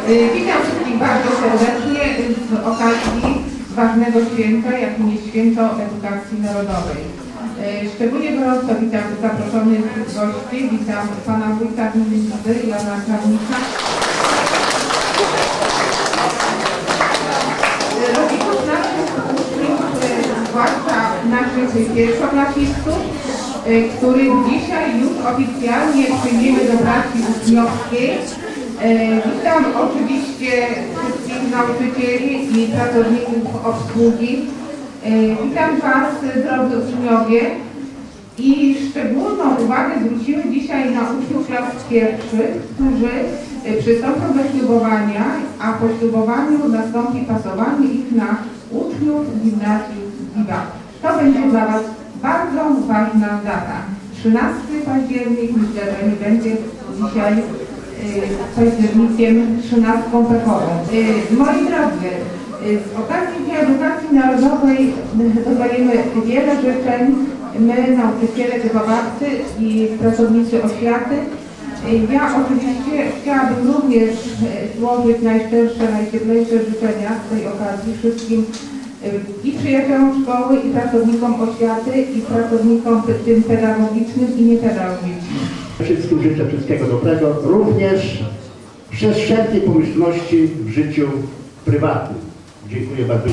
Witam wszystkich bardzo serdecznie z okazji ważnego święta, jakim jest Święto Edukacji Narodowej. Szczególnie gorąco witam zaproszonych gości, witam pana wójta gminy Jana Krawnika, rodziców naszych uczniów, zwłaszcza naszych pierwszoklasistów, których dzisiaj już oficjalnie przyjmiemy do pracy uczniowskiej. Witam oczywiście wszystkich nauczycieli i pracowników obsługi. Witam Was, drodzy uczniowie, i szczególną uwagę zwrócimy dzisiaj na uczniów klas pierwszych, którzy przystąpią do ślubowania, a po ślubowaniu nastąpi pasowanie ich na uczniów gimnazjum Giba. To będzie dla Was bardzo ważna data. 13 październik, myślę, że nie będzie dzisiaj październikiem 13 pekową. Moi drodzy, z okazji Dnia Edukacji Narodowej dostajemy wiele życzeń, my, nauczyciele, wychowawcy i pracownicy oświaty. Ja oczywiście chciałabym również złożyć najszczersze, najcieplejsze życzenia z tej okazji wszystkim i przyjaciołom szkoły, i pracownikom oświaty, i pracownikom tym pedagogicznym i niepedagogicznym. Wszystkim życzę wszystkiego dobrego, również przez wszelkie pomyślności w życiu prywatnym. Dziękuję bardzo.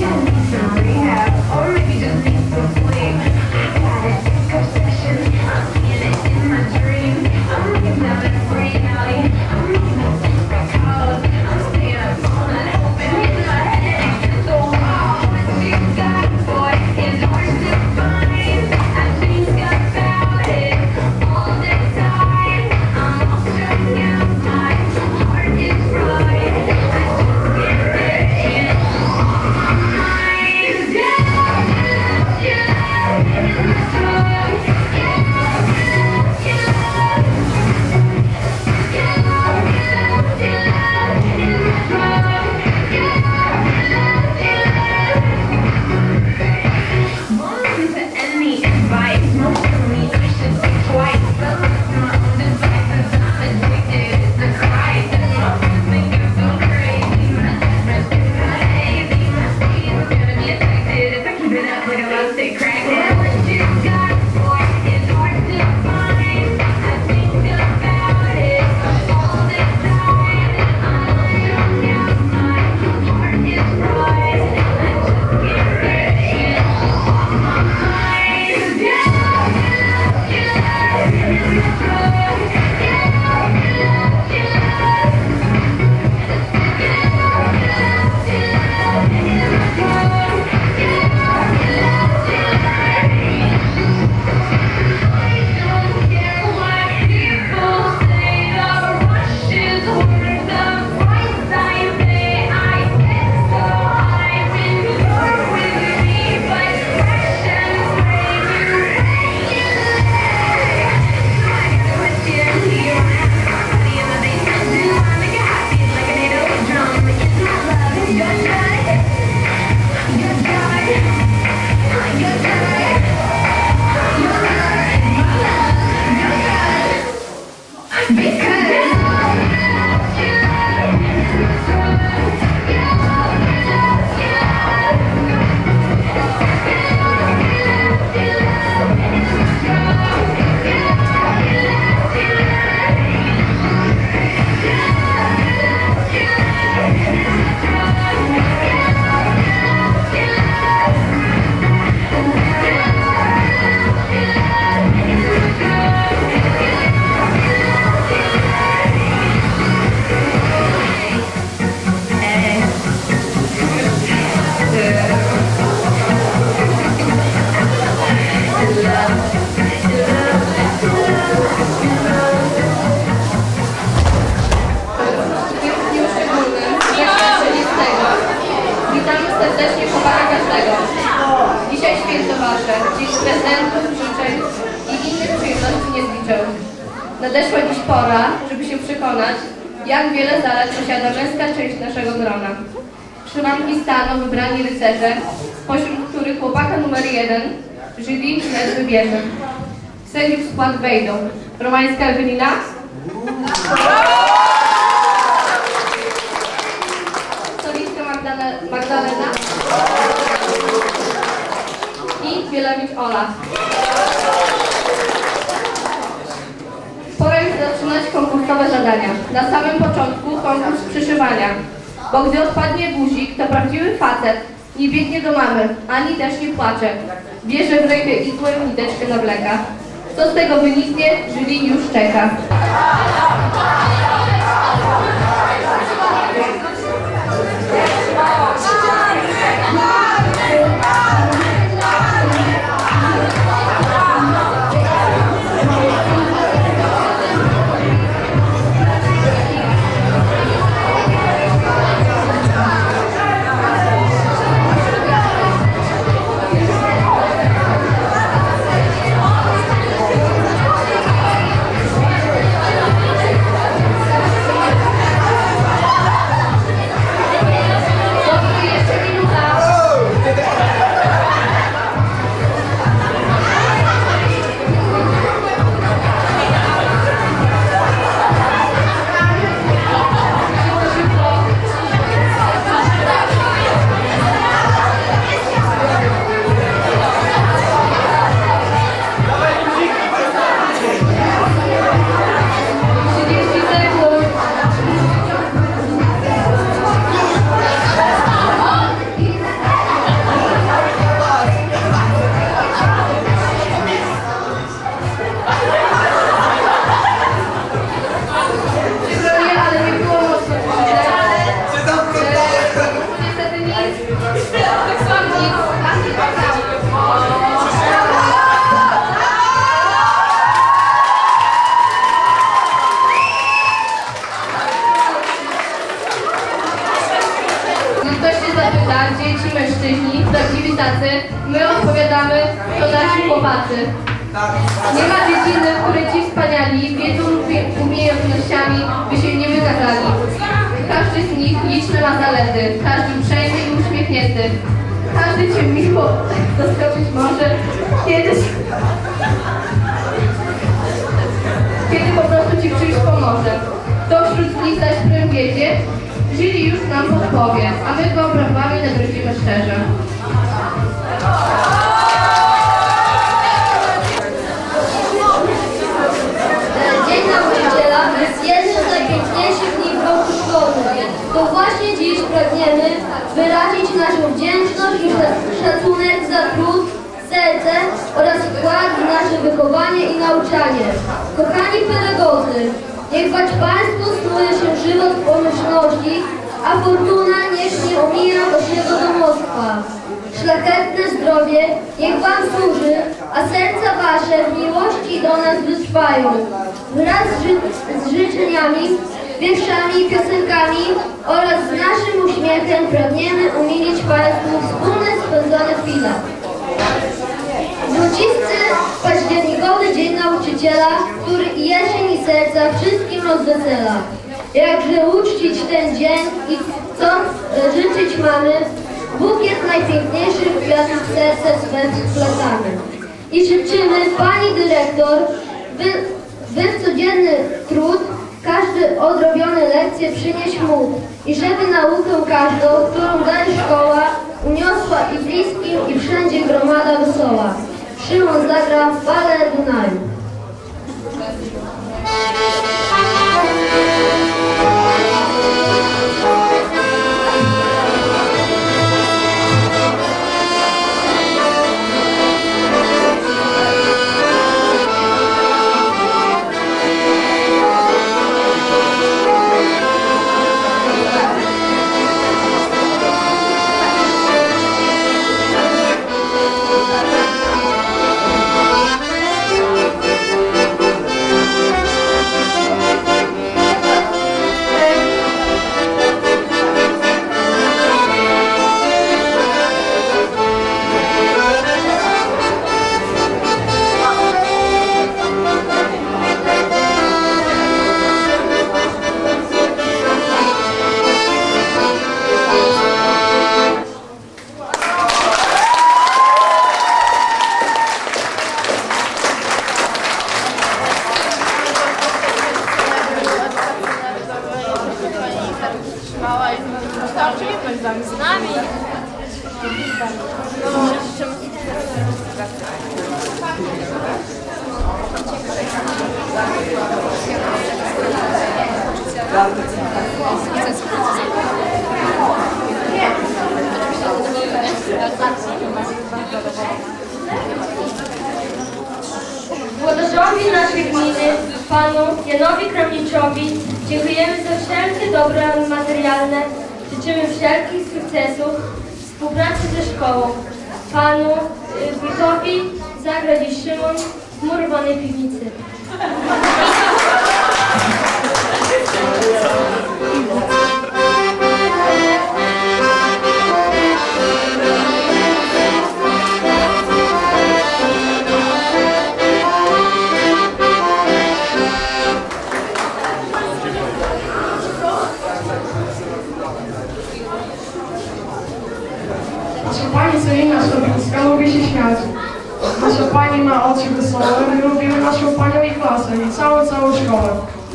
Nadeszła dziś pora, żeby się przekonać, jak wiele zalet posiada męska część naszego grona. Szwanki staną wybrani rycerze, spośród których chłopaka numer 1 Żywi wnet wybierze. W sędziów skład wejdą Romańska Ewelina, Magdalena i Bielewicz Ola. Pora już zaczynać konkursowe zadania. Na samym początku konkurs przyszywania, bo gdy odpadnie guzik, to prawdziwy facet nie biegnie do mamy, ani też nie płacze. Bierze w rękę igłę i niteczkę nawleka. Co z tego wyniknie, jury już czeka. Dzieci, mężczyźni, prawdziwi tacy, my odpowiadamy, to nasi chłopacy. Nie ma dziedziny, w której ci wspaniali wiedzą lub umiejętnościami by się nie wykazali. Każdy z nich liczne ma zalety, każdy uprzejmy i uśmiechnięty. Każdy cię miło zaskoczyć może, kiedy po prostu ci przyjść pomoże. Kto wśród nich zaś prym wiedzie, jury już nam podpowie, a my go brawami nagrodzimy szczerze. Dzień Nauczyciela jest jednym z najpiękniejszych dni w roku szkolnym. To właśnie dziś pragniemy wyrazić naszą wdzięczność i szacunek za trud, serce oraz wkład w nasze wychowanie i nauczanie. Kochani pedagodzy, niech bać Państwu snuje się żywot w pomyślności, a fortuna niech nie omija waszego domostwa. Szlachetne zdrowie niech Wam służy, a serca Wasze w miłości do nas wytrwają. Wraz z życzeniami, wierszami i piosenkami oraz z naszym uśmiechem pragniemy umilić Państwu wspólne spędzone chwile. Złocisty październikowy Dzień Nauczyciela, który i jesień i serca wszystkim rozwesela. Jakże uczcić ten dzień i co życzyć mamy, bukiet najpiękniejszych kwiatów w serce swe wplatamy. I życzymy Pani Dyrektor, by w codzienny trud każdy odrobione lekcje przynieść mógł i żeby naukę każdą, którą daje szkoła, uniosła i bliskim i wszędzie gromada wesoła. Szymon zagra Balet Dunaju. Włodarzowi naszej gminy, panu Janowi Kramniczowi, dziękujemy za wszelkie dobra materialne, życzymy wszelkich sukcesów w współpracy ze szkołą. Panu wójtowi zagra dziś Szymon w murowanej piwnicy. Nasza pani Celina Sztabińska lubi się śmiać. Nasza pani ma oczy wesołe, my lubimy naszą panią i klasę i całą szkołę.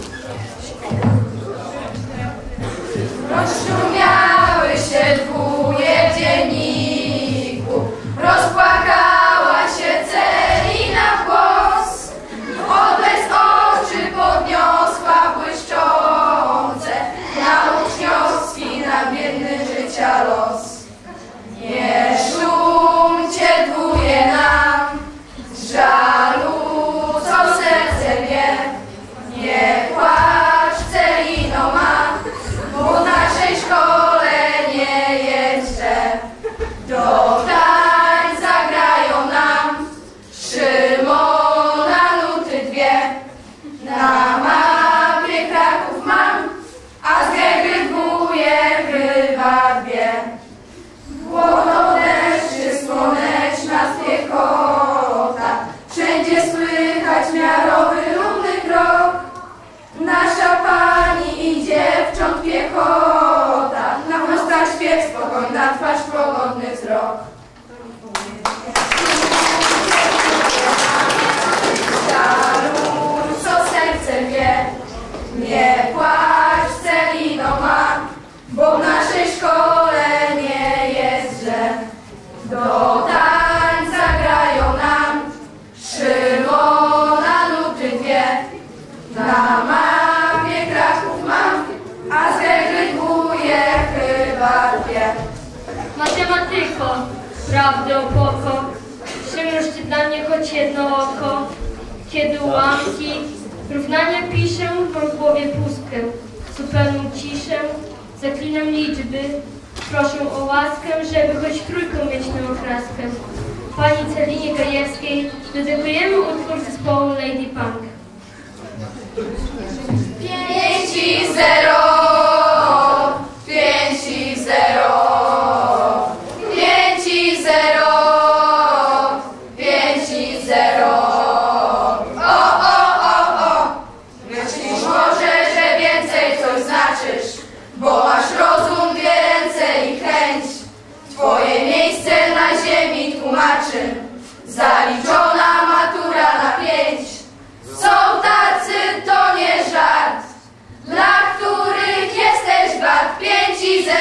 Rozszumiały się dwóje w dzienniku, rozpłakała się Celina w głos. Odlesk oczy podniosła błyszczące, na uczniowski, na biedny życia los. Nie szumcie dwóje nam, z żalu co serce wie, nie płacz Celino ma, bo w naszej szkole nie jeżdżę. Do tań zagrają nam Szymona nuty dwie. Na mapie Kraków mam, a z Gegry dwóje chyba dwie. Błoto deszczy, słoneczna spiekota, wszędzie słychać miarowy równy krok. Nasza pani i dziewcząt piechota, na ustach śpiew spokojna twarz, pogodny wzrok. Żalu, co serce wie, nie płacz Celino ma, bo w naszej szkole nie jest źle. Do tań zagrają nam Szymona nuty dwie. Na mapie Kraków mam, a z Gegry dwóje chyba dwie. Matematyko, prawdę opoko, przymruż ty dla mnie choć jedno oko. Kiedy ułamki równania piszę, mam w głowie pustkę, zupełną ciszę, zaklinam liczby, proszę o łaskę, żeby choć trójką mieć na oklaskę. Pani Celinie Gajewskiej dedykujemy utwór zespołu Lady Punk. 5-0, 5-0, 5-0, 5-0. O. Myślisz może, że więcej coś znaczysz, bo masz rozum, dwie ręce i chęć. Twoje miejsce na ziemi tłumaczy zaliczona matura na 5. Są tacy, to nie żart, dla których jesteś wart. 5-0,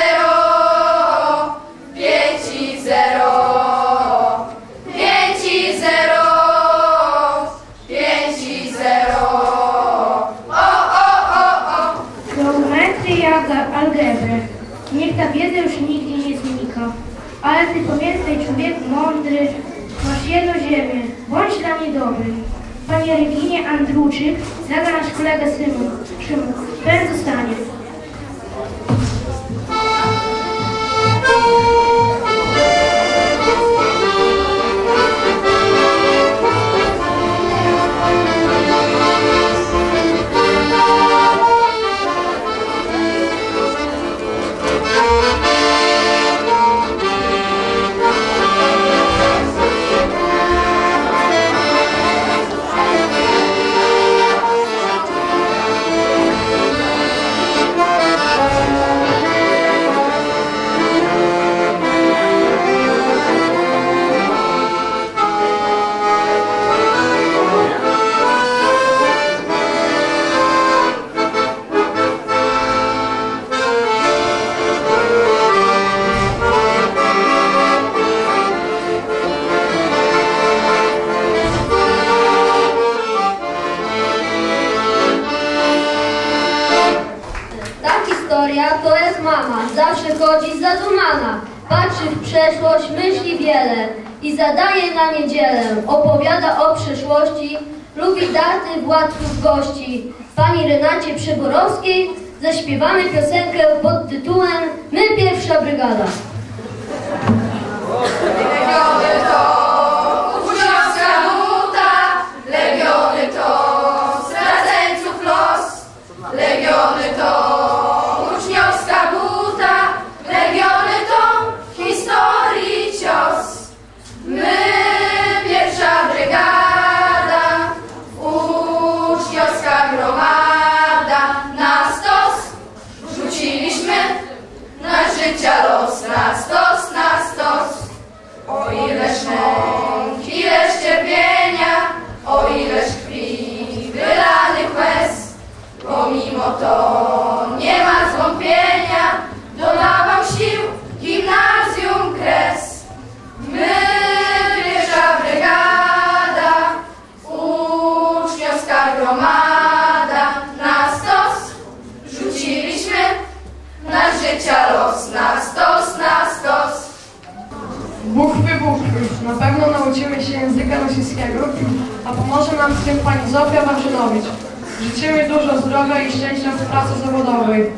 5-0, 5-0, 5-0. O. Geometry i algebrę. Niech ta wiedza już nigdy nie znika. Ale ty pamiętaj, człowieku mądry, masz jedną ziemię, bądź dla mnie dobry. Panie Reginie Andruczyk zagra nasz kolega Szymon. Ten zostanie. przeszłość myśli wiele i zadaje na niedzielę. Opowiada o przeszłości, lubi daty władców gości. Pani Renacie Przeborowskiej zaśpiewamy piosenkę pod tytułem My pierwsza brygada. Legiony to uczniowska nuta, legiony to zdradzeńców los, legiony to uczniowska buta, legiony to historii cios. My pierwsza brygada, uczniowska gromada, na stos rzuciliśmy na życia los, na stos, na stos. O ileż mąk, ileż cierpienia, o ileż krwi wylanych łez, pomimo to nie ma zwątpienia, dodawał sił gimnazjum kres. My pierwsza brygada, uczniowska gromada, na stos rzuciliśmy na życia los, na stos, na stos. Buchwy, na pewno nauczymy się języka rosyjskiego, a pomoże nam w tym pani Zofia Warzynowicz. Życzymy dużo zdrowia i szczęścia w pracy zawodowej.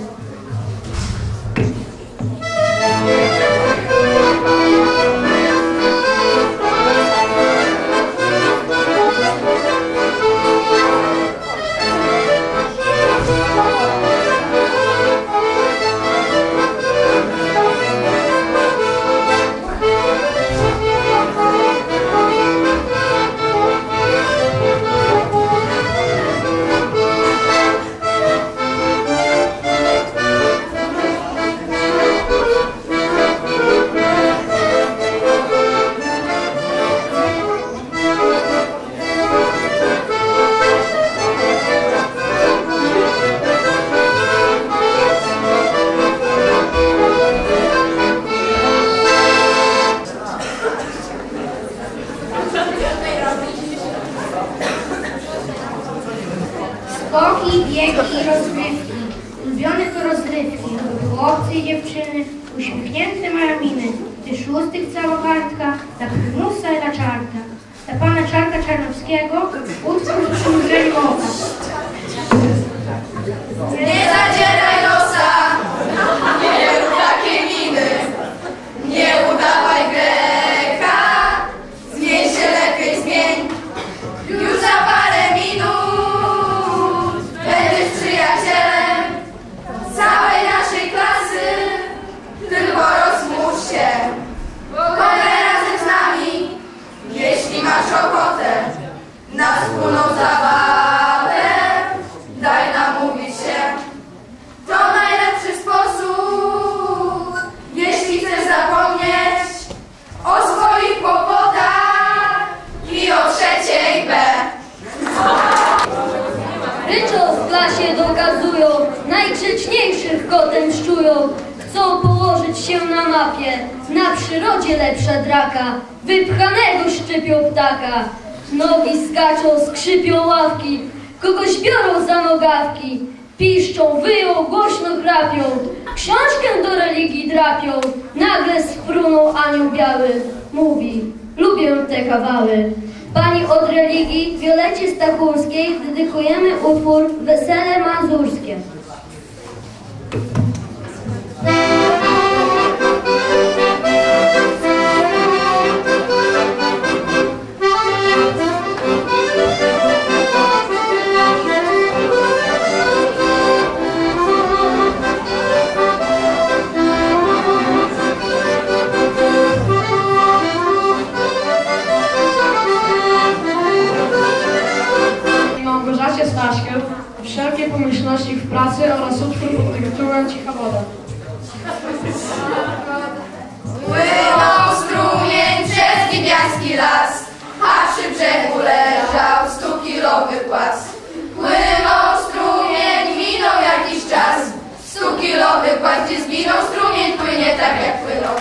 Skoki, biegi i rozgrywki. Ulubione to rozrywki. Chłopcy i dziewczyny, uśmiechnięte mają miny. Gdy szóstych cała kartka, dla prymusa i dla czarta. Dla pana Czarka Czarnowskiego utwór przymrużeniu oka. Nie zadzieraj nosa, nie rób takie miny, nie udawaj Greka, zmień się lepiej, zmień. Już za parę minut będziesz przyjacielem całej naszej klasy, tylko rozmóż się, pograj razem z nami, jeśli masz ochotę na wspólną zabawę. Daj namówić się, to najlepszy sposób, jeśli chcesz zapomnieć o swoich kłopotach i o trzeciej B. Ryczą w klasie dokazują, najgrzeczniejszych kotem szczują. Chcą położyć się na mapie, na przyrodzie lepsza draka. Wypchanego szczypią ptaka, nogi skaczą, skrzypią ławki. Kogoś biorą za nogawki, piszczą, wyją, głośno chrapią, książkę do religii drapią. Nagle sfrunął anioł biały, mówi, lubię te kawały. Pani od religii Wiolecie Stachurskiej dedykujemy utwór Wesele Mazurskie. Wszelkie pomyślności w pracy oraz utwór pod tytułem Cicha woda. Płynął strumień przez niebiański las, a przy brzegu leżał 100-kilowy płac. Płynął strumień, minął jakiś czas, 100-kilowy płac, gdzie zginął strumień, płynie tak jak płynął.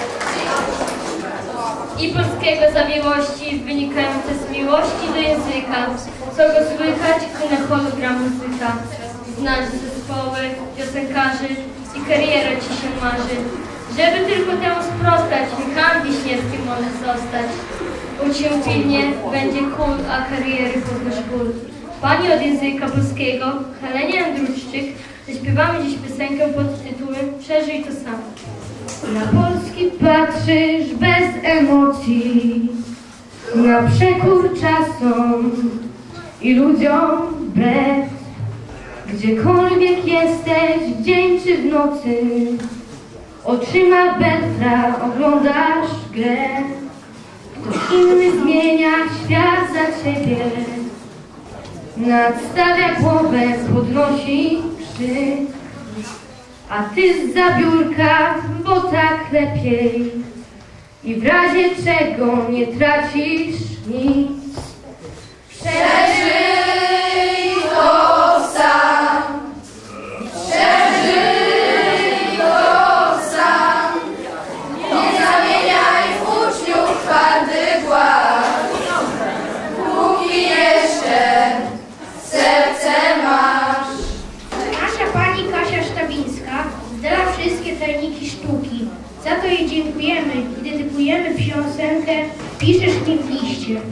I polskiego zawiłości wynikające z miłości do języka, co go słychać, gdy na hologram muzyka. Znać zespoły, piosenkarzy i karierę ci się marzy. Żeby tylko temu sprostać, Michałem Wiśniewskim może zostać. Ucz się pilnie, będzie kult, a kariery poznasz ból. Pani od języka polskiego, Helenie Andruszczyk, zaśpiewamy dziś piosenkę pod tytułem Przeżyj to sam. Na Polski patrzysz bez emocji, na przekór czasom i ludziom wbrew. Gdziekolwiek jesteś, w dzień czy w nocy, oczyma Belfra oglądasz grę. Ktoś inny zmienia świat za ciebie, nadstawia głowę, podnosi krzyk, a ty zza biurka, bo tak lepiej i w razie czego nie tracisz nic. Przeżyj to sam. Przeżyj to sam. Nie zamieniaj w uczniów twardy głaz. Póki jeszcze serce masz. Nasza pani Kasia Sztabińska zdała wszystkie tajniki sztuki. Za to jej dziękujemy i dedykujemy piosenkę Piszesz mi w liście.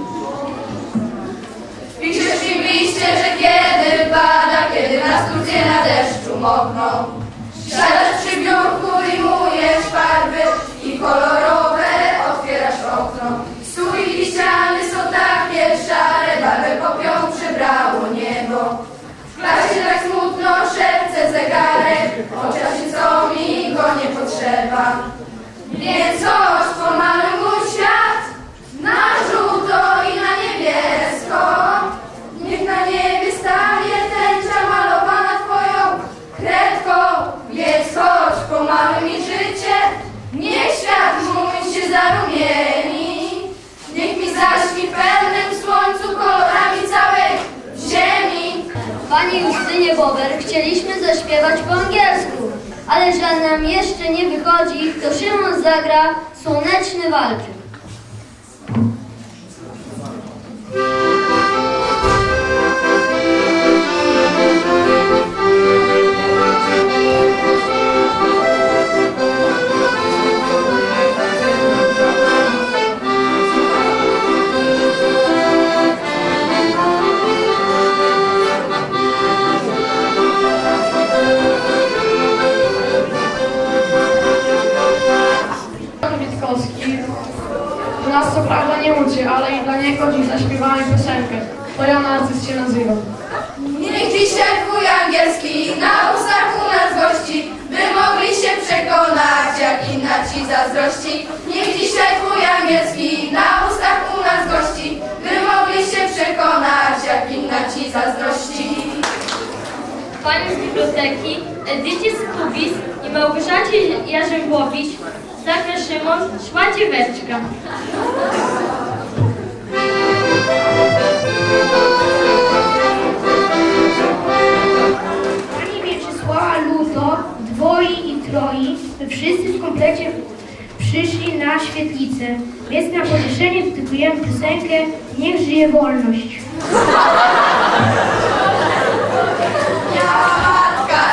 Piszesz mi w liście, że kiedy pada, kiedy na studzie na deszczu mokną, siadasz przy biurku, rymujesz farby i kolorowe otwierasz okno. Stół i ściany są takie szare, barwę popią przybrało niebo. W klasie tak smutno szepce zegarek, chociaż co mi go nie potrzeba. Więc chodź, pomaluj mój świat na żółto i na niebiesko. Niech na niebie stanie tęcza malowana twoją kredką. Więc chodź, pomaluj mi życie, niech świat mój się zarumieni. Niech mi zaśni w pełnym słońcu kolorami całej ziemi. Pani Justynie Bober chcieliśmy zaśpiewać po angielsku, ale że nam jeszcze nie wychodzi, to Szymon zagra Słoneczny walczyk. Nas co prawda nie uczy, ale i dla niego dziś zaśpiewamy piosenkę. To ja narcyz się nazywam. Niech dzisiaj twój angielski na ustach u nas gości, by mogli się przekonać, jak inna ci zazdrości. Niech dzisiaj twój angielski na ustach u nas gości, by mogli się przekonać, jak inna ci zazdrości. Pani z biblioteki, Edycie Skubis i Małgorzacie Jarzębowicz zagra Szymon Szła dzieweczka. Pani Mieczysława Luto, dwoi i troi, by wszyscy w komplecie przyszli na świetlicę. Więc na pocieszenie dedykujemy piosenkę Niech żyje wolność. Matka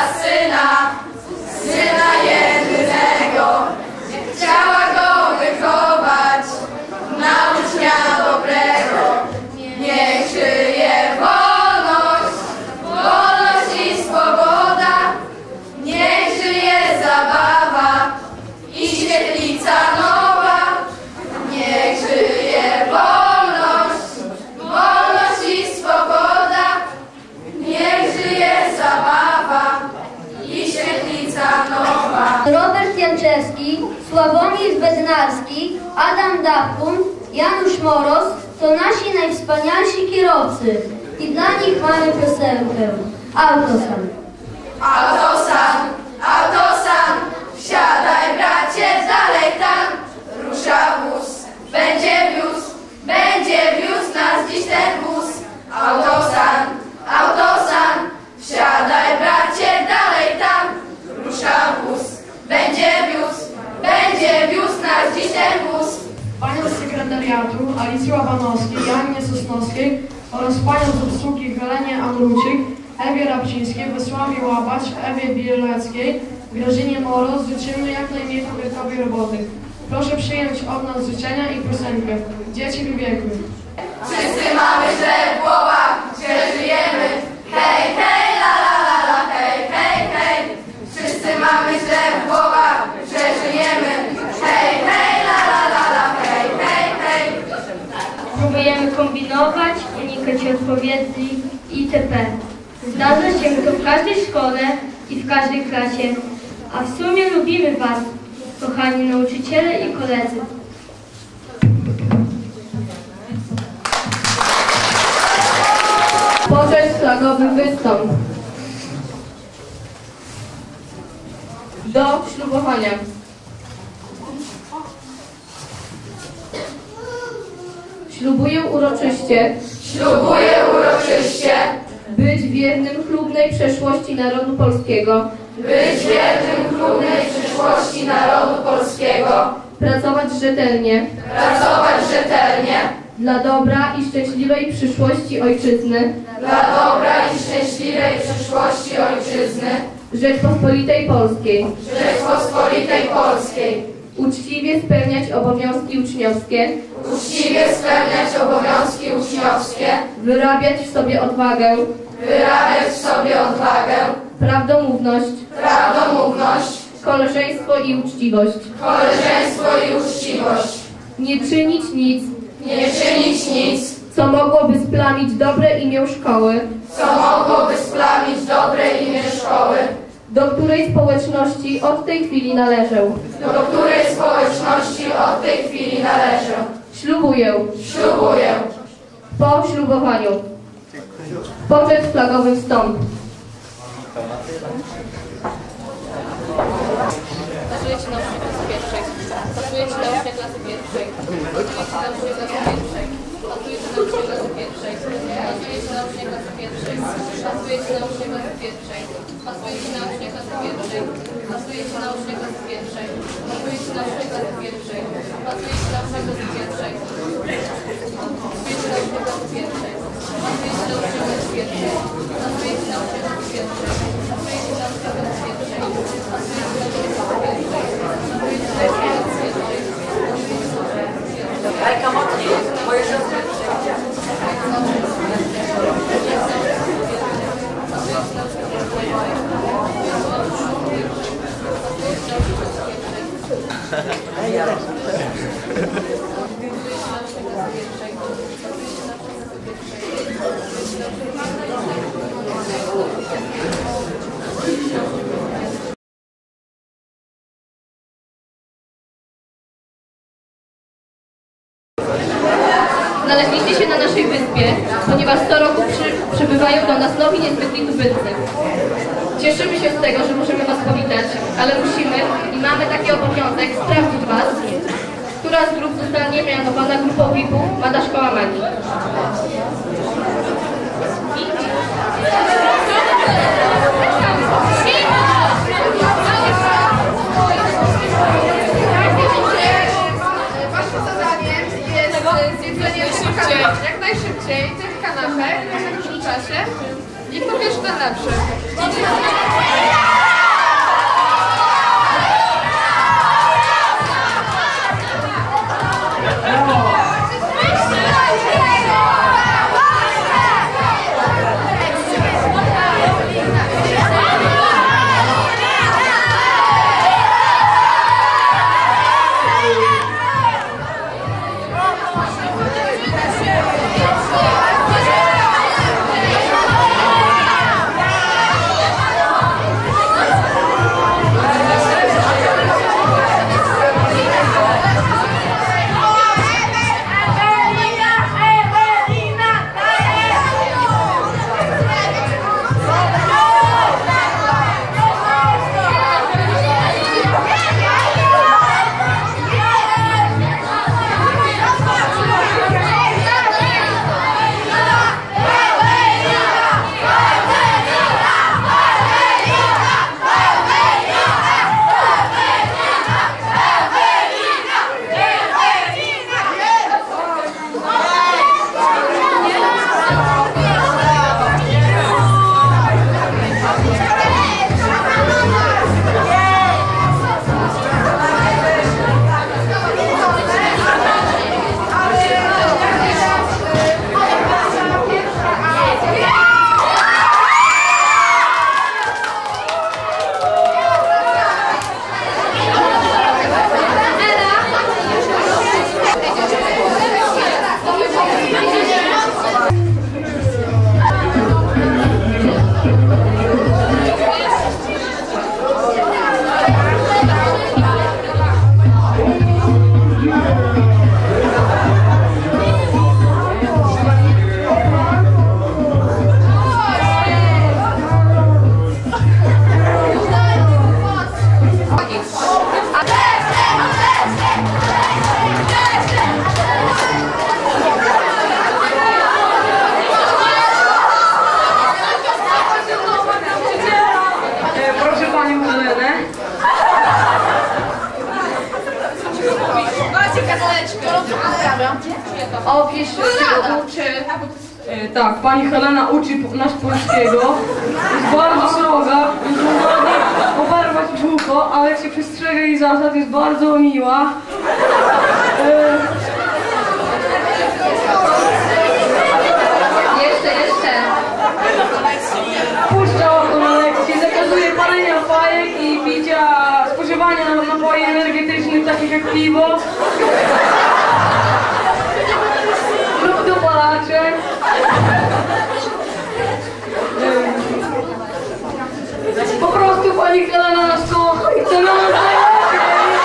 syna jedynego, chciała go wychować na ucznia dobrego. Niech żyje wolność, wolność i swoboda, niech żyje zabawa i świetlica nowa. Niech żyje wolność, wolność i swoboda, niech żyje zabawa i świetlica nowa. Robert Janczewski, Sławomir Bednarski, Adam Dapun, Janusz Moros to nasi najwspanialsi kierowcy i dla nich mamy piosenkę Autosan. Autosan, autosan, wsiadaj bracie, dalej tam, rusza wóz, będzie wiózł nas dziś ten wóz. Autosan, autosan, wsiadaj bracie, dalej tam, rusza wóz, będzie wiózł nas dziś ten wóz. Panią z sekretariatu Alicji Łabanowskiej, Jannie Sosnowskiej oraz panią z obsługi Helenie Andruczyk, Ewie Rabcińskiej, Wysławie Łabacz, Ewie Bieleckiej, Grażynie Moro życzymy jak najmniej papierkowej roboty. Proszę przyjąć od nas życzenia i piosenkę Dzieci wybiegły. Wszyscy mamy źle w głowach, że żyjemy. Hej, hej, la la la la, hej, hej, hej. Wszyscy mamy źle w głowach, że żyjemy. Hej, hej, la la la la, hej, hej, hej. Próbujemy kombinować, unikać odpowiedzi itp. Zdarza się to w każdej szkole i w każdej klasie, a w sumie lubimy Was, kochani nauczyciele i koledzy. Pożegnalny flagowy wystąp. Do ślubowania. Ślubuję uroczyście być wiernym chlubnej przeszłości narodu polskiego, pracować rzetelnie dla dobra i szczęśliwej przyszłości ojczyzny, Rzeczpospolitej Polskiej, uczciwie spełniać obowiązki uczniowskie, wyrabiać w sobie odwagę, prawdomówność, koleżeństwo i uczciwość, nie czynić nic, co mogłoby splamić dobre imię szkoły, do której społeczności od tej chwili należę. Ślubuję. Po ślubowaniu. Poczet flagowy wstąp. Pasujecie na ucznię klasy pierwszej. Pasujecie na ucznię klasy pierwszej. Pasujecie na ucznię klasy pierwszej. Pasujecie na ucznię klasy pierwszej. Pasujecie na ucznię klasy pierwszej. Pasujecie na ucznię klasy pierwszej. Pasujecie na ucznię klasy pierwszej. Pasujecie na ucznię klasy pierwszej. Pasujecie na ucznię klasy pierwszej. Pasujecie na ucznię klasy pierwszej. Pasujecie na ucznię klasy pierwszej. Pasujecie na ucznię klasy pierwszej. Pasujecie na ucznię klasy pierwszej. Rajka mocniej, bo jeszcze Znaleźliście się na naszej wyspie, ponieważ co roku przybywają do nas nowi niezwykli tubylcy. Cieszymy się z tego, że możemy Was powitać, ale musimy i mamy taki obowiązek sprawdzić Was, która z grup zostanie mianowana grupą VIP-u Młoda Szkoła Magii. Waszym zadaniem jest zjedzenie jak najszybciej tych kanapek w najkrótszym czasie i po pierwsze ten lepszy. Opisz, czego uczy. Tak, pani Helena uczy nas polskiego. Jest bardzo sroga, jest ładnie oberwać brzucho, ale jak się przestrzega jej zasad, jest bardzo miła. Jeszcze. Puszcza na lekcje, zakazuje palenia fajek i picia, spożywania napoi energetycznych takich jak piwo lub dopalacze. Po prostu pani Helena nas kocha i chce nam najlepiej.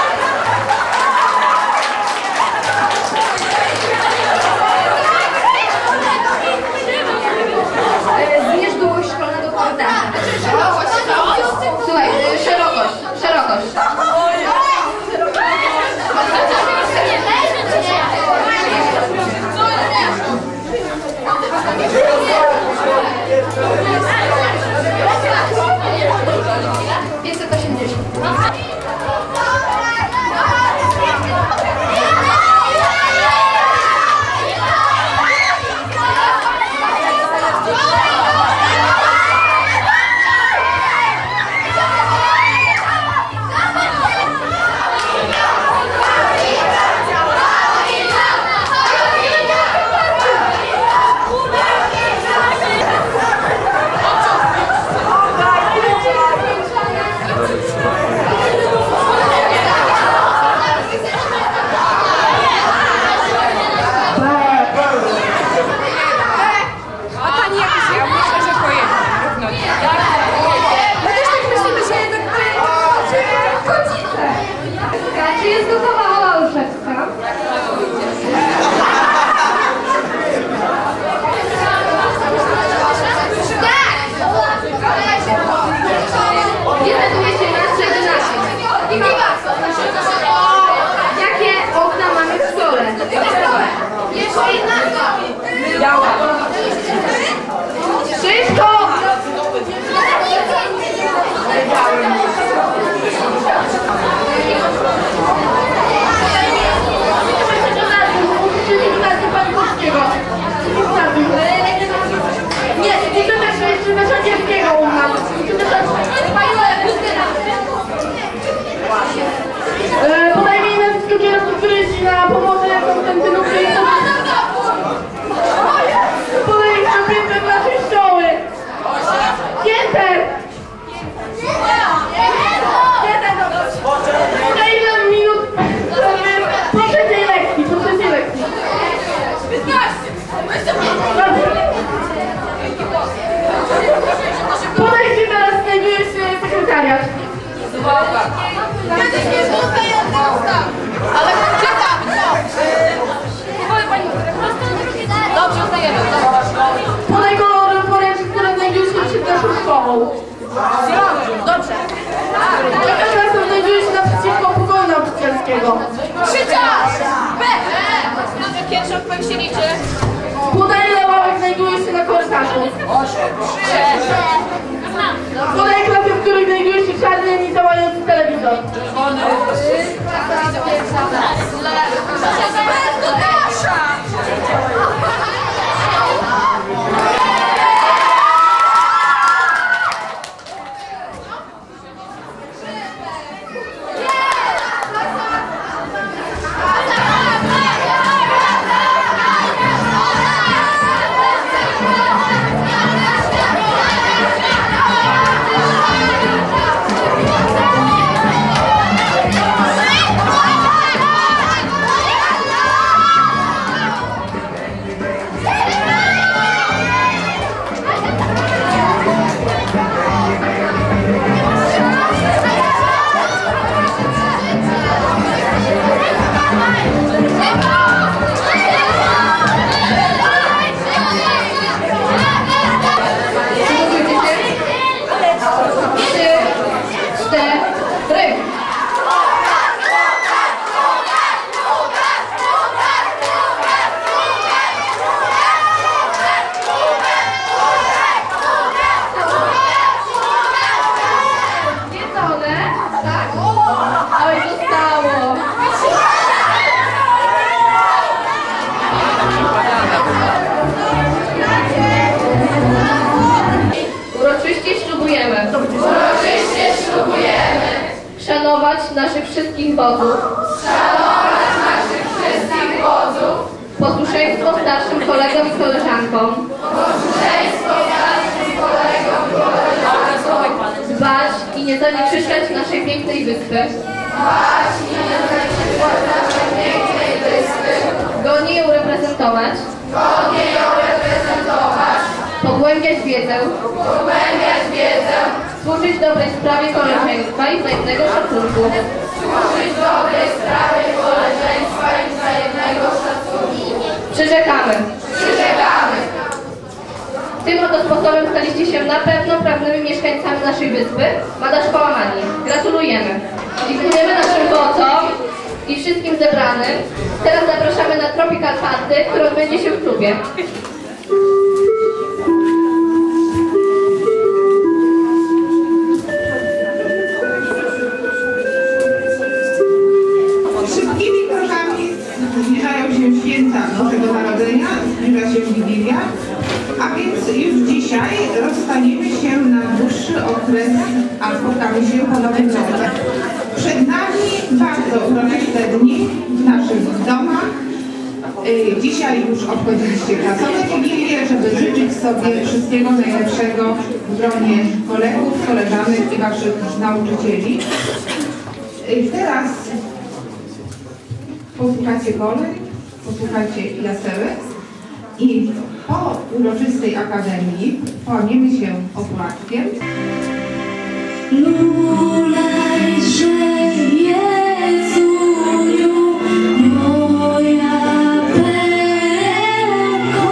Zmierz długość szkolnego korytarza. Słuchaj, szerokość. Czy jest gotowa Ola Olszewska? Gdzie znajduje się nasz gimnazjum? Jakie okna mamy w szkole? Jeszcze jedna. Wszystko! Nie, tylko też jeszcze na Szadziewskiego u nas. Podaj mi nazwisko kierowcy, który jest na pomocy Konstantynówce. Podaj mi nazwisko naszej szkoły. Gięter! Podaj ile minut. Proszę tej lekcji. Podaj się teraz, znajduje się sekretariat. Ale gdzie tam? Dobrze, uznajemy. Podaj kolor poręczy, które znajduje się przed naszą szkołą. Dobrze. Jaka klasa znajduje się naprzeciwko pokoju nauczycielskiego? Krzyczasz! B! Pierwszy odpowiedź się liczy. Podaj ile ławek znajduje się na korytarzu. 8. Podaj klasy, w których znajduje się czarny, niedziałający telewizor. naszych wszystkich wodzów, posłuszeństwo starszym kolegom i koleżankom, dbać i nie zanieczyszczać naszej pięknej wyspy, godnie ją reprezentować, pogłębiać wiedzę, służyć dobrej sprawie koleżeństwa i wzajemnego szacunku. Przyrzekamy. Tym oto sposobem staliście się na pewno prawnymi mieszkańcami naszej wyspy, Madasz Połamani. Gratulujemy. Dziękujemy naszym wodzom i wszystkim zebranym. Teraz zapraszamy na Tropical Party, które odbędzie się w klubie. Szybkimi krokami zbliżają się święta Bożego Narodzenia, zbliża się Wigilia, a więc już dzisiaj rozstaniemy się na dłuższy okres, a spotkamy się po Nowym Roku. Przed nami bardzo uroczyste dni w naszych domach. Dzisiaj już obchodziliście klasowe Wigilie, żeby życzyć sobie wszystkiego najlepszego w gronie kolegów, koleżanek i waszych nauczycieli. Teraz posłuchacie kolej, posłuchacie jasełek i po uroczystej akademii połamiemy się opłatkiem. Lulejże Jezuniu, moja perełko,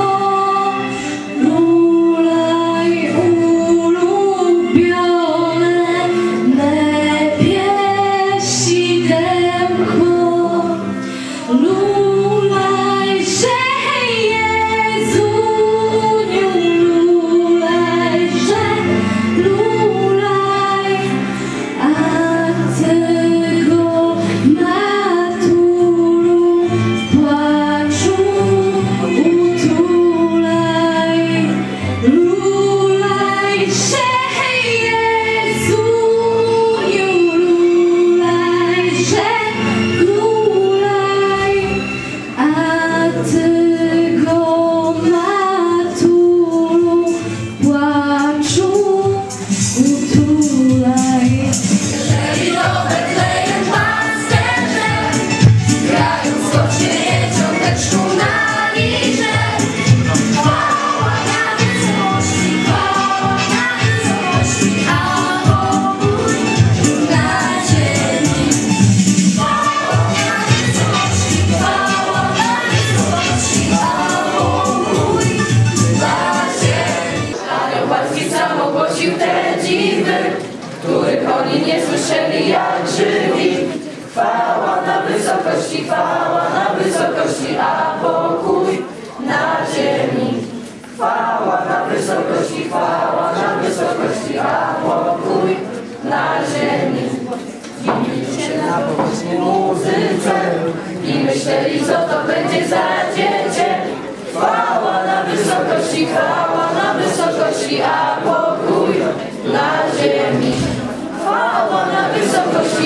lulej ulubione, me pieścidełko, lulejże Jezuniu, lulejże, lulej, a tego matulu płaczu utulej, lulejże Jezuniu, lulejże, lulej, a tego matulu płaczu utulej. Jeżeli do Betlejem pasterze grają skocznie jedzią teczką na liże. Chwała na wysokości, a pokój na ziemi. Chwała na wysokości, a pokój na ziemi. Anioł pański sam ogłosił te dziwy, których oni nie słyszeli jak żywi. Chwała na wysokości, a pokój na ziemi. Chwała na wysokości, a pokój na ziemi. Dziwili się na pobożnej muzyce i myśleli, co to będzie za dziecię. Chwała na wysokości, a pokój na ziemi. Chwała na wysokości,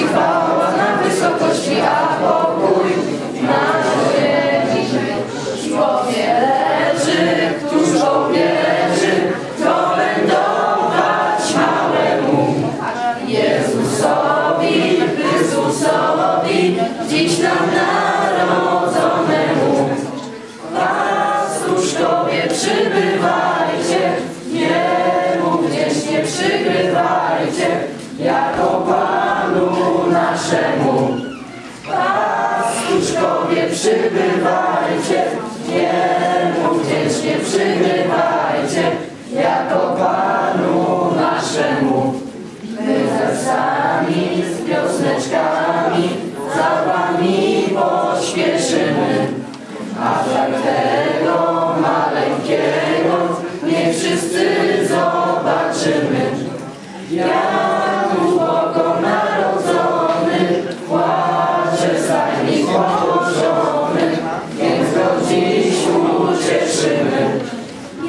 a pokój na ziemi. Człowiek leży, któż leży, kolędować małemu Jezusowi, Chrystusowi, dziś nam narodzonemu. Pastuszkowie przybywajcie, niemu gdzieś nie przygrywajcie, jako Panu naszemu. Pastuszkowie przybywajcie, niemu gdzieś nie przygrywajcie, jako Panu naszemu. My wersami, z piosneczkami, za Wami pośpieszymy, a tak tego maleńkiego niech wszyscy zobaczymy. Jak mu Bogo narodzony, płacze stajnik położony, więc go dziś ucieszymy.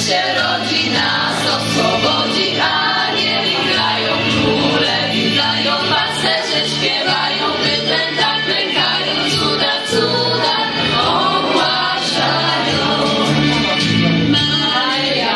się rodzi, nas oswobodzi. Anieli grają, króle witają, pasterze śpiewają, bydlęta klękają, cuda, cuda ogłaszają. Maryja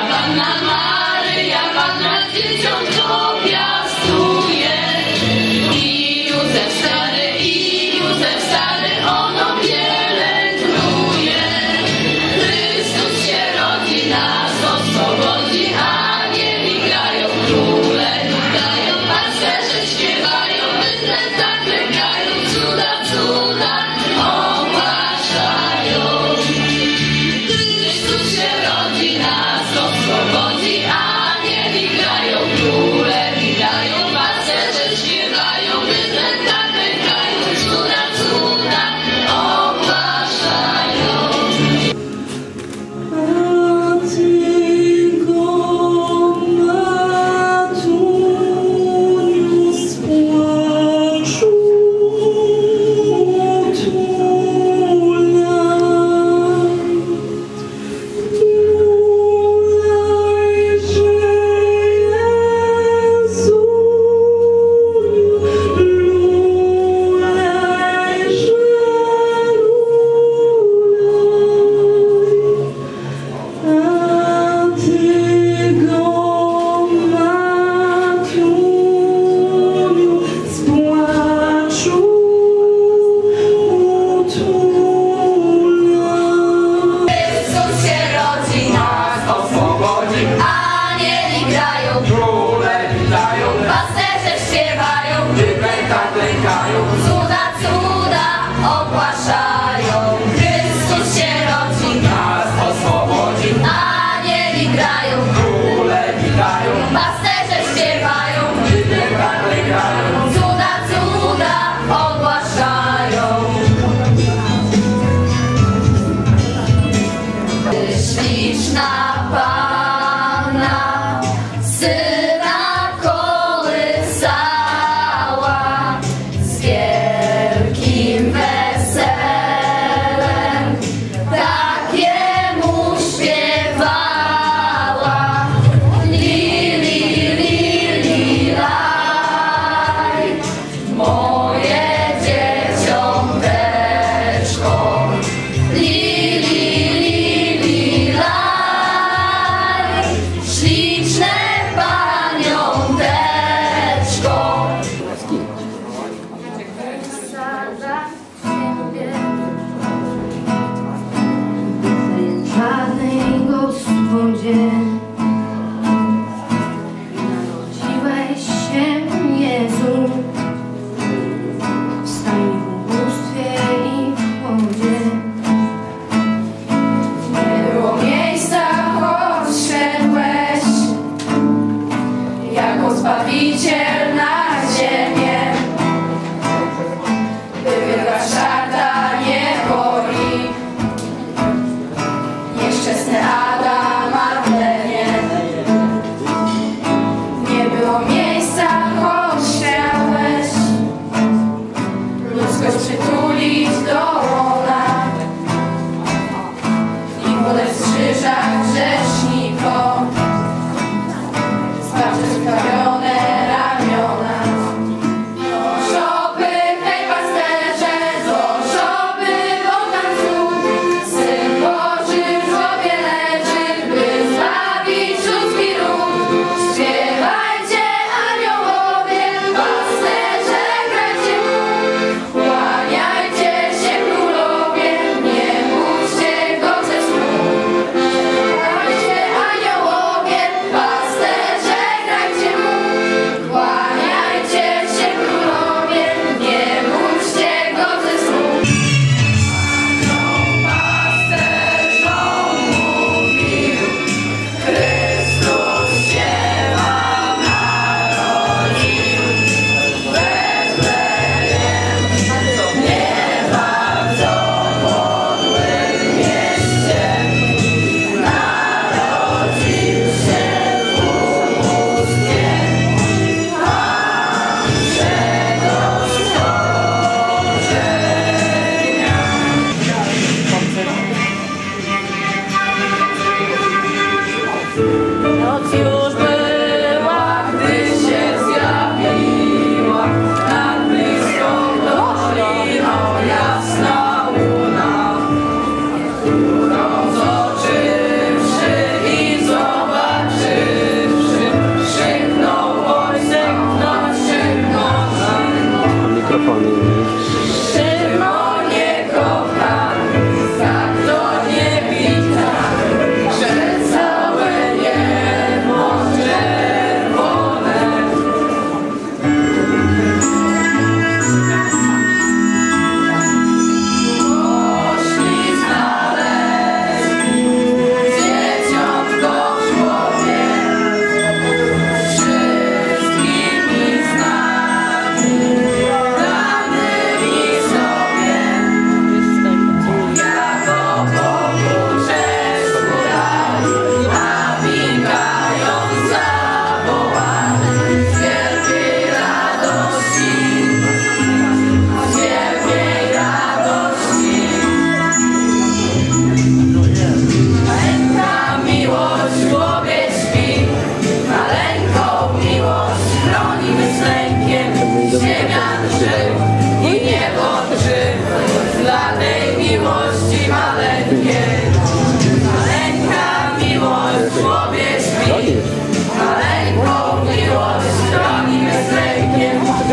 Panna dzieciątko piastuje. I Józef stary ono pielęgnuje. Chrystus się rodzi, nas oswobodzi. Anieli grają, króle witają, pasterze śpiewają, bydlęta klękają, cuda, cuda ogłaszają. Chrystus się rodzi, nas oswobodzi. Anieli grają, króle witają, pasterze śpiewają, bydlęta klękają, cuda, cuda ogłaszają. A Ty go, Matuniu, z płaczu Chrystus się rodzi, nas oswobodzi. Anieli grają, króle witają, pasterze śpiewają, bydlęta klękają, cuda, cuda ogłaszają. Chrystus się rodzi, nas oswobodzi. Anieli grają, króle witają, pasterze śpiewają, bydlęta klękają, cuda, cuda ogłaszają. Śliczna Panna syna kołysała, z wielkim weselem takiemu śpiewała. Li, li, li, li, laj, moje dzieciąteczko. Li, li, li, li, laj, śliczne paniąteczko. Sada ciebie, żadnej gospodzie, narodziłeś się, Jezu, w stanie ubóstwie i w chłodzie. Nie było miejsca, choć szedłeś jako Zbawiciel na ziemię, by wyrwać czarta niewoli. Nieszczęsny Adam, Marlenie,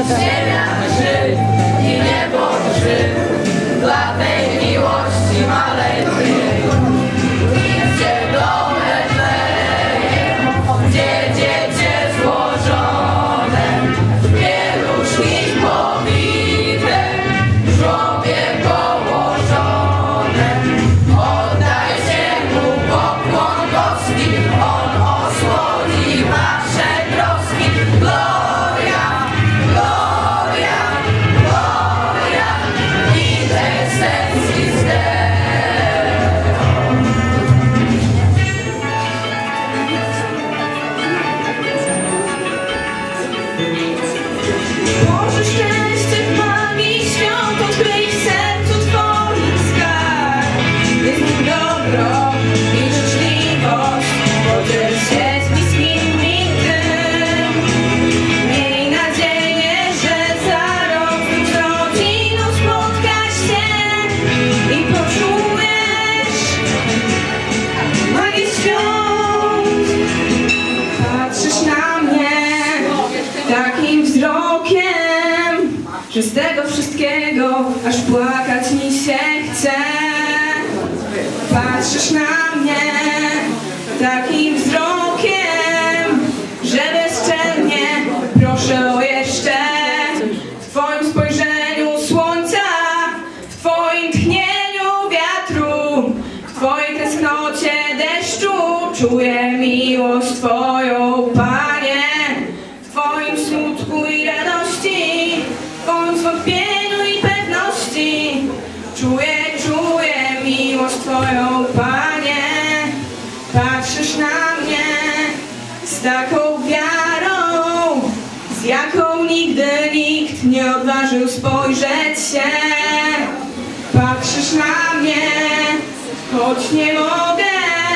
ziemia drży i niebo drży dla tej miłości maleńkiej. Idźcie do Betlejem, gdzie dziecię złożone, pieluszki pobite, żłobie położone. Oddajcie mu pokłon boski, on osłodzi wasze troski. Gloria, gloria, gloria, in excelsis Deo. Boże, szczęście w magii świąt, odkryj w sercu Twoim skarb. Jest nim dobro i życzliwość, podziel się z bliskim im tym. Miej nadzieję, że za rok z rodziną spotkasz się i poczujesz magię świąt. Patrzysz na mnie takim wzrokiem, że z tego wszystkiego aż płakać mi się chce. Patrzysz na mnie takim wzrokiem, że bezczelnie proszę o jeszcze. W Twoim spojrzeniu słońca, w Twoim tchnieniu wiatru, w Twojej tęsknocie deszczu czuję miłość Twoją, Panie. W Twoim smutku i radości, w Twoim zwątpieniu i pewności czuję miłość Twoją, Panie. Patrzysz na mnie z taką wiarą, z jaką nigdy nikt nie odważył spojrzeć się. Patrzysz na mnie, choć nie mogę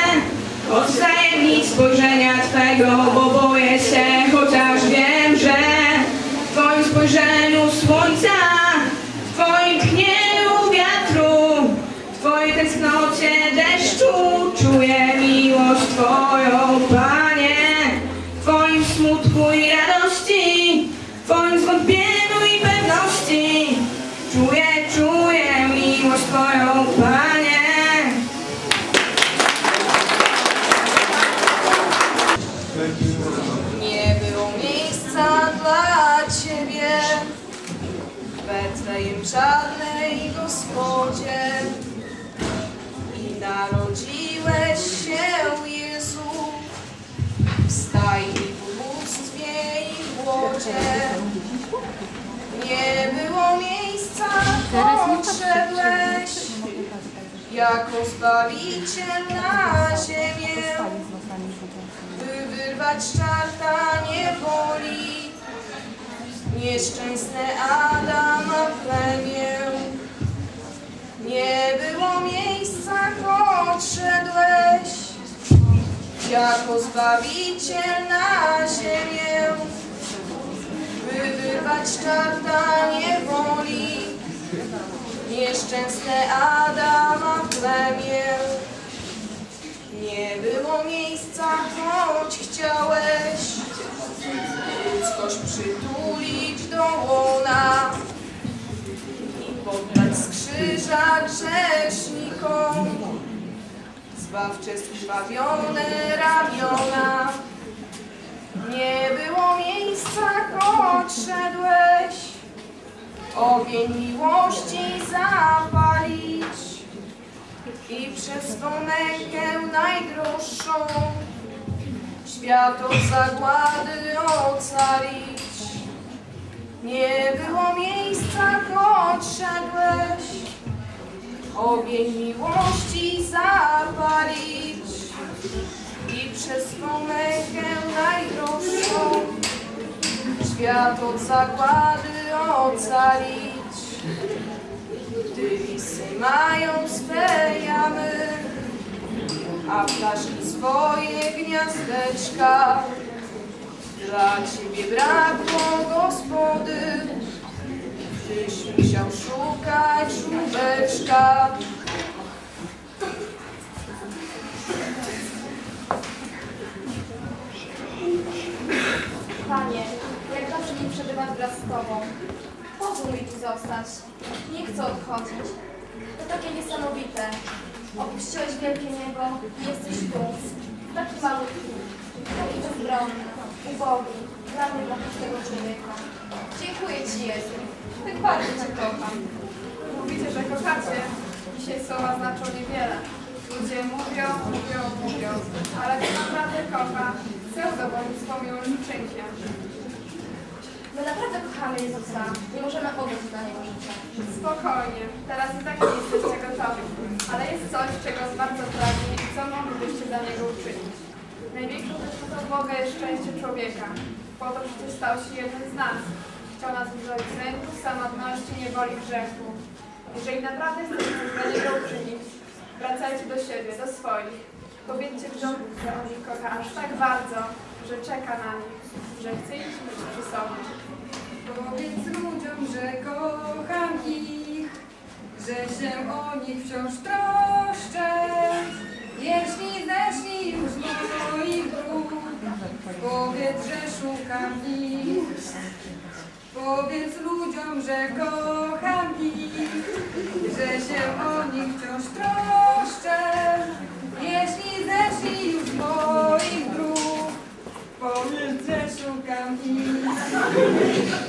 odwzajemnić spojrzenia Twego, bo boję się, chociaż wiem, że w Twoim spojrzeniu słońca, w Twoim tchnieniu wiatru, w Twojej tęsknocie deszczu czuję miłość Twoją, Panie. W Twoim smutku i radości, w Twoim zwątpieniu i pewności czuję miłość Twoją, Panie. Nie było miejsca dla Ciebie w Betlejem czarnej Gospodzie i narodziłeś się, Jezu, w stajni, w ubóstwie i w głodzie. Nie było miejsca, odszedłeś jako Zbawiciel na ziemię, by wyrwać z czarta niewoli nieszczęsne Adama plemię. Nie było miejsca, odszedłeś jako Zbawiciel na ziemię, by wyrwać z czarta niewoli nieszczęsne Adama plemię. Nie było miejsca, choć chciałeś ludzkość przytulić do łona i poddać z krzyża grzesznikom zbawcze skrwawione ramiona. Nie było miejsca, choć szedłeś ogień miłości zapalić i przez swą mękę najdroższą świat od zagłady ocalić. Nie było miejsca, choć szedłeś ogień miłości zapalić i przez swą mękę najdroższą świat od zagłady ocalić. Gdy lisy mają swe jamy, a ptaszki swoje gniazdeczka, dla Ciebie brakło gospody, Tyś musiał szukać żółbeczka. Panie, jak dobrze mi przebywać ponad wraz z Tobą. Pozwól mi tu zostać. Nie chcę odchodzić. To takie niesamowite. Opuściłeś wielkie niebo i jesteś tu. Taki malutki, taki bezbronny, ubogi, dla mnie, dla każdego człowieka. Dziękuję Ci, Jezu. Tak bardzo Cię kocham. Mówicie, że kochacie. Dzisiaj słowa znaczą niewiele. Ludzie mówią, ale kto naprawdę kocha, chce udowodnić swą miłość uczynkiem. My naprawdę kochamy Jezusa. Nie możemy oddać dla Niego życia. Spokojnie, teraz i tak nie jesteście gotowi, ale jest coś, czego bardzo pragnie i co moglibyście dla Niego uczynić. Największą rzeczą Boga jest szczęście człowieka. Po to przecież stał się jednym z nas. Chciał nas wyzwolić z lęku, samotności, niewoli, grzechu. Jeżeli naprawdę chcecie coś dla Niego uczynić, wracajcie do siebie, do swoich. Powiedzcie w domu, że On ich kocha aż tak bardzo, że czeka na nich, że chce ich mieć przy sobie. Powiedz ludziom, że kocham ich, że się o nich wciąż troszczę. Jeśli zeszli już z moich dróg, powiedz, że szukam ich. Powiedz ludziom, że kocham ich, że się o nich wciąż troszczę. Jeśli zeszli już z moich dróg, powiedz, że szukam ich.